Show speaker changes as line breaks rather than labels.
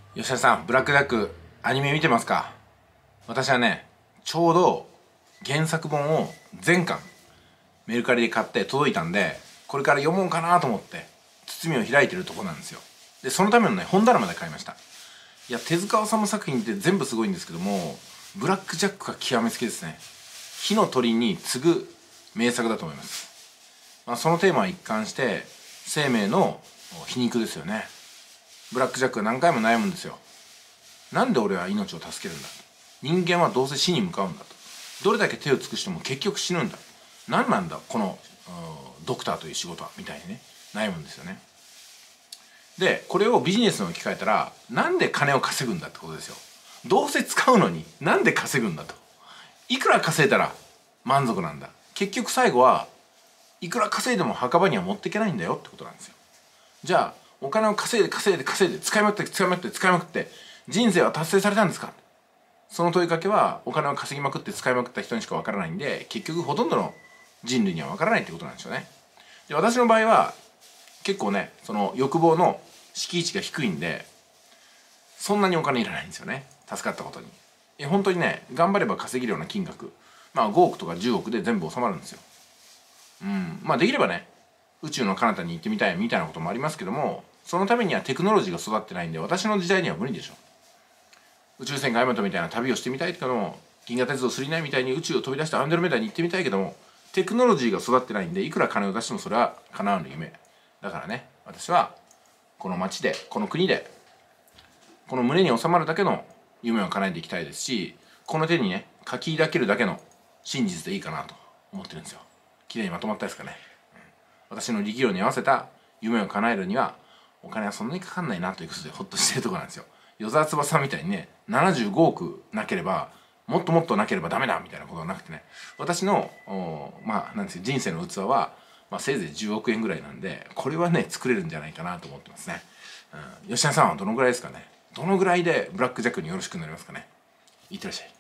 吉田さん、ブラックジャックアニメ見てますか？私はね、ちょうど原作本を全巻メルカリで買って届いたんで、これから読もうかなと思って包みを開いてるとこなんですよ。でそのためのね、本棚まで買いました。いや、手塚治虫作品って全部すごいんですけども、ブラックジャックが極めつけですね。火の鳥に次ぐ名作だと思います。そのテーマは一貫して生命の皮肉ですよね。ブラックジャックは何回も悩むんですよ。なんで俺は命を助けるんだ、人間はどうせ死に向かうんだと、どれだけ手を尽くしても結局死ぬんだ、何なんだこのドクターという仕事は、みたいにね悩むんですよね。でこれをビジネスに置き換えたら、なんで金を稼ぐんだってことですよ。どうせ使うのになんで稼ぐんだと。いくら稼いだら満足なんだ、結局最後はいくら稼いでも墓場には持っていけないんだよってことなんですよ。じゃあお金を稼いで稼いで稼いで使いまくって使いまくって使いまくって人生は達成されたんですか？その問いかけはお金を稼ぎまくって使いまくった人にしかわからないんで、結局ほとんどの人類にはわからないってことなんですよね。で私の場合は結構ね、その欲望の敷地が低いんで、そんなにお金いらないんですよね、助かったことに。本当にね、頑張れば稼げるような金額、5億とか10億で全部収まるんですよ。できればね、宇宙の彼方に行ってみたいみたいなこともありますけども、そのためにはテクノロジーが育ってないんで、私の時代には無理でしょ。宇宙船がヤマトみたいな旅をしてみたいけども、銀河鉄道999みたいに宇宙を飛び出してアンドロメダに行ってみたいけども、テクノロジーが育ってないんで、いくら金を出してもそれは叶わぬ夢だからね。私はこの町で、この国で、この胸に収まるだけの夢を叶えていきたいですし、この手にね書き抱けるだけの真実でいいかなと思ってるんですよ。綺麗にまとまったですかね。私の力量に合わせた夢を叶えるにはお金はそんなにかかんないなということでホッとしてるところなんですよ。与沢翼さんみたいにね、75億なければ、もっともっとなければダメだみたいなことはなくてね、私のなんですよ、人生の器は、せいぜい10億円ぐらいなんで、これはね作れるんじゃないかなと思ってますね。吉田さんはどのぐらいですかね。どのぐらいでブラックジャックによろしくなりますかね。いってらっしゃい。